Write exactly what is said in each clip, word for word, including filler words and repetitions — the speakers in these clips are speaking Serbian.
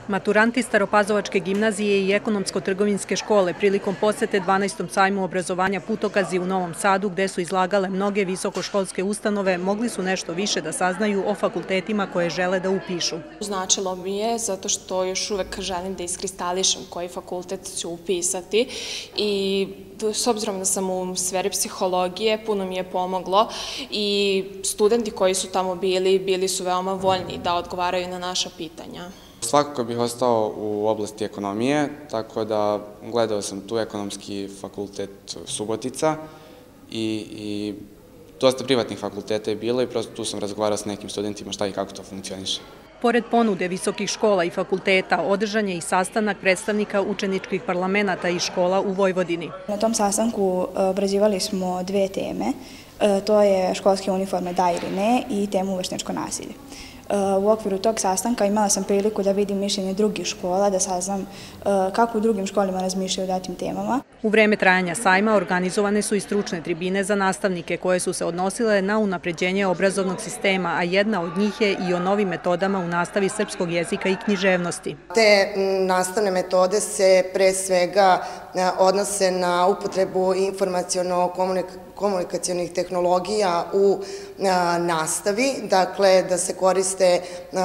Maturanti Staropazovačke gimnazije i ekonomsko-trgovinske škole prilikom posete dvanaestom sajmu obrazovanja Putokazi u Novom Sadu, gde su izlagale mnoge visokoškolske ustanove, mogli su nešto više da saznaju o fakultetima koje žele da upišu. Značilo mi je zato što još uvek želim da iskristališem koji fakultet ću upisati i s obzirom da sam u sferi psihologije, puno mi je pomoglo i studenti koji su tamo bili, bili su veoma voljni da odgovaraju na naša pitanja. Svakako bih ostao u oblasti ekonomije, tako da gledao sam tu ekonomski fakultet Subotica i, i dosta privatnih fakulteta je bilo i prosto tu sam razgovarao s nekim studentima šta i kako to funkcioniše. Pored ponude visokih škola i fakulteta, održan je i sastanak predstavnika učeničkih parlamenata i škola u Vojvodini. Na tom sastanku obrađivali smo dve teme, to je školske uniforme da ili ne i temu vršnjačko nasilje. U okviru tog sastanka imala sam priliku da vidim mišljenje drugih škola, da saznam kako u drugim školama razmišljaju o datim temama. U vreme trajanja sajma organizovane su i stručne tribine za nastavnike koje su se odnosile na unapređenje obrazovnog sistema, a jedna od njih je i o novim metodama u nastavi srpskog jezika i književnosti. Te nastavne metode se pre svega odnose na upotrebu informaciono-komunikacionih tehnologija u nastavi, dakle da se koriste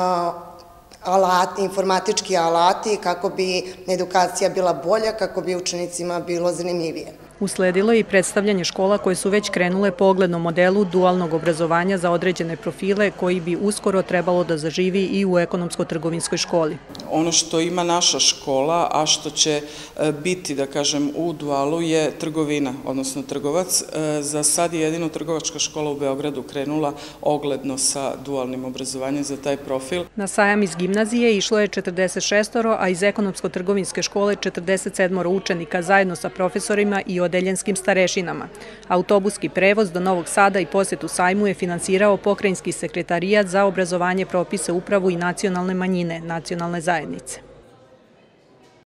alati, informatički alati kako bi edukacija bila bolja, kako bi učenicima bilo zanimljivije. Usledilo je i predstavljanje škola koje su već krenule po oglednom modelu dualnog obrazovanja za određene profile koji bi uskoro trebalo da zaživi i u ekonomsko-trgovinskoj školi. Ono što ima naša škola, a što će biti, da kažem, u dualu je trgovina, odnosno trgovac. Za sad je jedino trgovačka škola u Beogradu krenula ogledno sa dualnim obrazovanjem za taj profil. Na sajam iz gimnazije išlo je četrdeset šest, a iz ekonomsko-trgovinske škole četrdeset sedam učenika zajedno sa profesorima i odeljenskim starešinama. Autobuski prevoz do Novog Sada i posetu sajmu je finansirao Pokrajinski sekretarijat za obrazovanje, propise, upravu i nacionalne manjine, nacionalne zajednice.